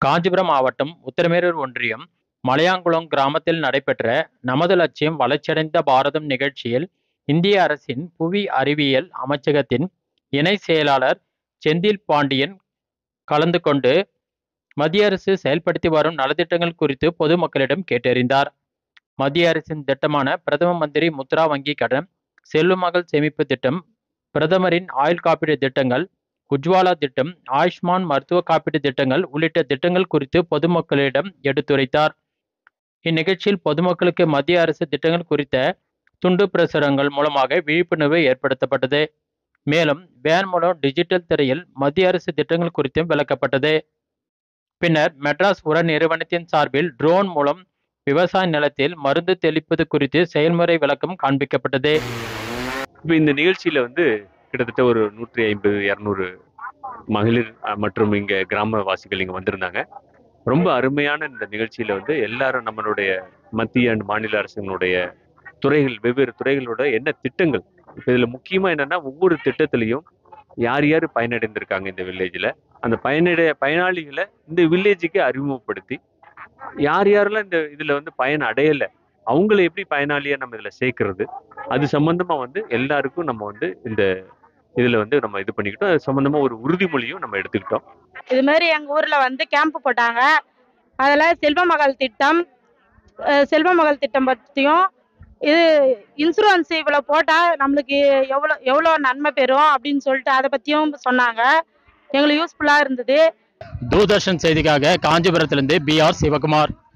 காஞ்சிபுரம் மாவட்டம் உத்திரமேரூர் ஒன்றியம் மலையாங்குளம் கிராமத்தில் நடைபெற்ற நமது லட்சியம் வளர்ச்சியடைந்த பாரதம் நிகழ்ச்சியில் இந்திய அரசின் புவி அறிவியல் அமைச்சகத்தின் இணை செயலாளர் செந்தில் பாண்டியன் கலந்து கொண்டு மத்திய அரசு செயல்படுத்தி வரும் நலத்திட்டங்கள் குறித்து பொதுமக்களிடம் கேட்டறிந்தார். மத்திய அரசின் திட்டமான பிரதம மந்திரி முத்ரா வங்கி கடன், செல்வமகள் சேமிப்பு திட்டம், பிரதமரின் ஆயுள் காப்பீடு திட்டங்கள், உஜ்வாலா திட்டம், ஆயுஷ்மான் மருத்துவ காப்பீட்டு திட்டங்கள் உள்ளிட்ட திட்டங்கள் குறித்து பொதுமக்களிடம் எடுத்துரைத்தார். இந்நிகழ்ச்சியில் பொதுமக்களுக்கு மத்திய அரசு திட்டங்கள் குறித்த துண்டு பிரசுரங்கள் மூலமாக விழிப்புணர்வு ஏற்படுத்தப்பட்டது. மேலும் வேன் மூலம் டிஜிட்டல் திரையில் மத்திய அரசு திட்டங்கள் குறித்தும் விளக்கப்பட்டது. பின்னர் மெட்ராஸ் உர நிறுவனத்தின் சார்பில் ட்ரோன் மூலம் விவசாய நிலத்தில் மருந்து தெளிப்பது குறித்து செயல்முறை விளக்கம் காண்பிக்கப்பட்டது. இப்போ இந்த நிகழ்ச்சியில கிட்டத்தட்ட ஒரு 150-200 மகளிர் மற்றும் இங்க கிராமவாசிகள் இங்க வந்திருந்தாங்க. ரொம்ப அருமையான இந்த நிகழ்ச்சியில எல்லாரும் நம்மளுடைய மத்திய அண்ட் மாநில அரசுகளுடைய துறைகள், வெவ்வேறு துறைகளோட என்ன திட்டங்கள், இப்போ இதுல முக்கியமா என்னன்னா ஒவ்வொரு திட்டத்திலையும் யார் யார் பயனடைந்திருக்காங்க இந்த வில்லேஜ்ல, அந்த பயனாளிகளை இந்த வில்லேஜுக்கு அறிமுகப்படுத்தி யார் யாரெல்லாம் இந்த இதுல பயன் அடையலை அவங்களை எப்படி பயனாளியா நம்ம இதுல சேர்க்கறது, அது சம்பந்தமா எல்லாருக்கும் நம்ம இந்த இதுல நம்ம இது பண்ணிக்கிட்டோம். அது சம்பந்தமா ஒரு உறுதிமொழியும் நம்ம எடுத்துக்கிட்டோம். இது மாதிரி எங்க ஊர்ல கேம்ப் போட்டாங்க. அதுல செல்வமகள் திட்டம் பற்றியும், இது இன்சூரன்ஸ் இவ்வளவு போட்டா நம்மளுக்கு எவ்வளோ நன்மை பெறும் அப்படின்னு சொல்லிட்டு அதை பத்தியும் சொன்னாங்க. எங்களுக்கு யூஸ்ஃபுல்லா இருந்தது. தூர்தர்ஷன் செய்திக்காக காஞ்சிபுரத்திலிருந்து BR சிவகுமார்.